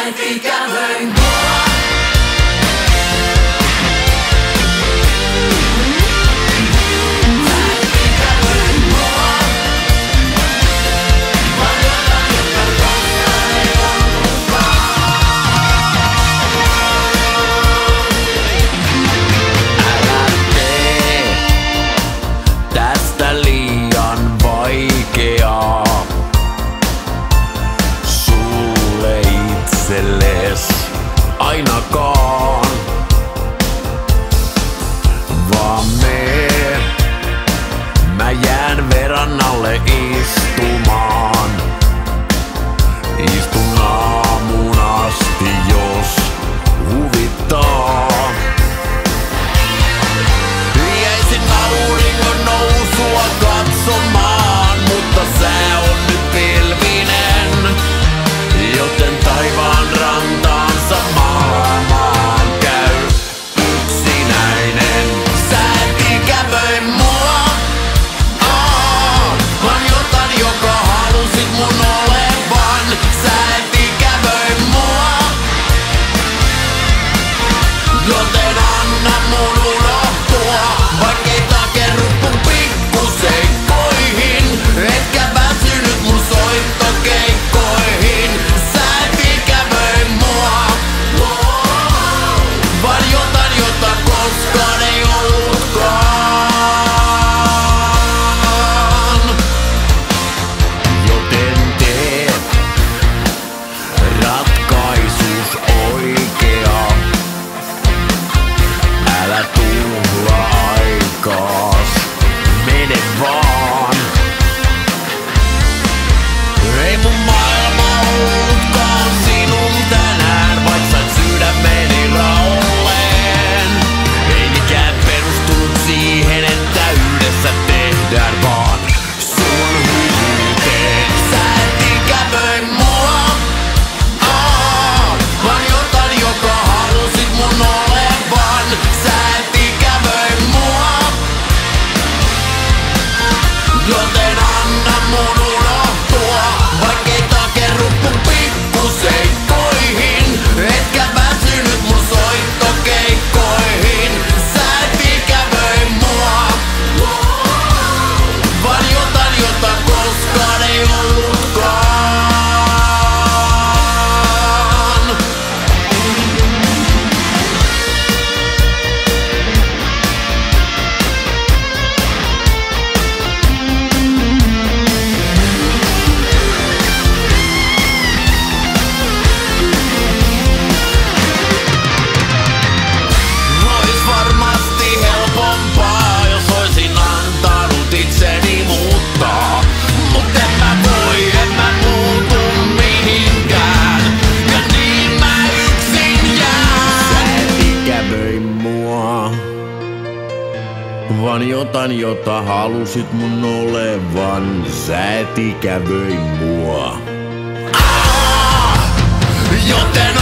et ikävöi mua. Ainakaan, vaan mä jään verannalle istumaan. Istun aamuun asti, jos huvittaa. Jäisin auringon nousua katsomaan, mutta sää on nyt pilvinen, joten taivaan rantaan samaan käy yksinäinen. Sä et ikävöi mua, vaan jotain, joka halusit mun olevan. Sä et ikävöi mua, joten anna mun unohtua, vaikkei takerru kun pikkuseikkoihin. Etkä väsynyt mun soittokeikkoihin. Sä et ikävöi mua, vaan jotain, jota koskaan ei ollutkaan. Joten tee ratkaisus oikea. Älä tuhlaa aikaas, mene vaan. Ei mun maailma ollutkaan sinun tänään, vaik sait sydämeni raolleen. Ei mikään perustunut siihen, että yhdessä tehdään vaan sun hyvyyteen. Sä et ikävöi mua, vaan jotain, joka halusit mun olevan. Sä et ikävöi mua, joten anna mun unohtua, vaikkei takerru kun pikkuseikkoihin. Etkä väsynyt mun soittokeikkoihin. Sä et ikävöi mua, vaan jotain, jota koskaan ei ollutkaan. Ois varmasti helpompaa, jos oisin antanut itseni muuttaa. Mut en mä muutu mihinkään, ja niin mä yksin jään. Sä et ikävöi mua, vaan jotain, jota halusit mun olevan. Sä et ikävöi mua, joten